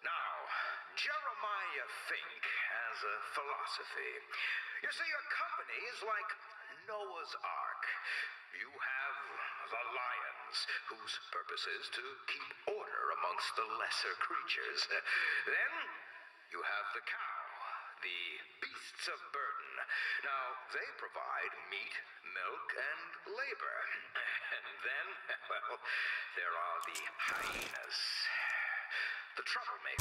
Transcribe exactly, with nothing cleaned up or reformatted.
Now, Jeremiah Fink has a philosophy. You see, your company is like Noah's Ark. You have the lions, whose purpose is to keep order amongst the lesser creatures. Then, you have the cow, the beasts of burden. Now, they provide meat, milk, and labor. And then, well, there are the hyenas, the troublemakers.